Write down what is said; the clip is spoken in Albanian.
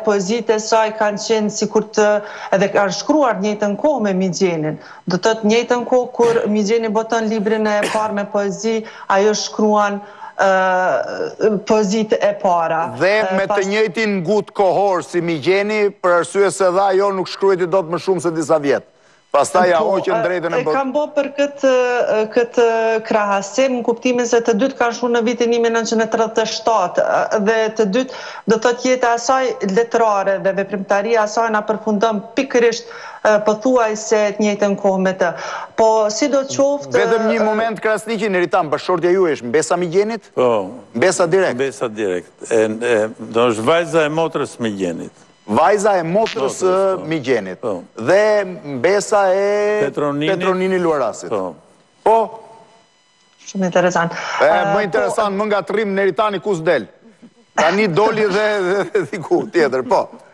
poezit e saj kanë qenë si kur të edhe kanë shkruar njëjtën kohë me Migjenin. Do të të njëjtën kohë kur Migjeni boton librin e parë me poezi, ajo shkruan poezit e para. Dhe me të njëjtin gut kohor si Migjeni, për arsye se dha ajo nuk shkruajti dot më shumë se disa vjet. Pastaj ja hoqën drejtën e kam bo për këtë krahasim, në kuptimin se të dytë kanë shku në vitin 1937 dhe të dytë do të jetë asaj letrare dhe veprimtaria asaj na përfundon pikërisht pothuajse të njëjtën kohë me të. Po si do qoftë... Vetëm një moment Krasniqi, Neritam, bashkëshortja ju është mbesa Migjenit? Po. Mbesa direkt? Mbesa direkt. Do është vajza e motrës Migjenit. Vajza e motrës Migjenit. Dhe mbesa e Petronini Luarasit. Po? Shumë interesant. Më interesant, më nga trim Neritani kus del. Ka një doli dhe diku tjetër, po.